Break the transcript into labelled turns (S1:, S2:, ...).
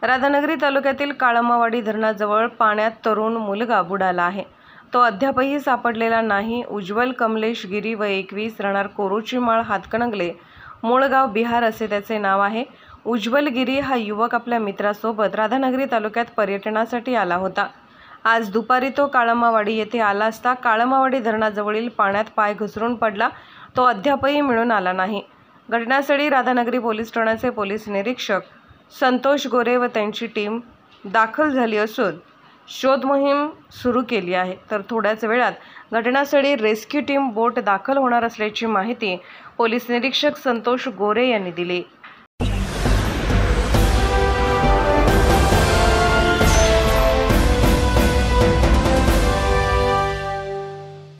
S1: राधानगरी तालुक्यातील काळमावाडी धरणाजवळ पाण्यात तरुण मुलगा बुडाला आहे। तो अद्यापही सापडलेला नाही। उज्ज्वल कमलेश गिरी वय 21 राहणार कोरोचीमाळ हातकणंगले, मूळ गाव बिहार असे त्याचे नाव आहे। उज्ज्वल गिरी हा युवक आपल्या मित्रासोबत राधानगरी तालुक्यात पर्यटनासाठी आला होता। आज दुपारी तो काळमावाडी येथे आला असता काळमावाडी धरणाजवळील पाण्यात पाय घसरून पडला। तो अद्यापही मिळून आला नाही। घटनास्थळी राधानगरी पोलीस ठाण्याचे पोलीस निरीक्षक संतोष गोरे व त्यांची टीम दाखल झाली असून शोध मोहीम सुरू केली आहे। तर थोड्याच वेळात घटनास्थळी रेस्क्यू टीम बोट दाखल होणार असल्याची माहिती पोलीस निरीक्षक संतोष गोरे यांनी दिली।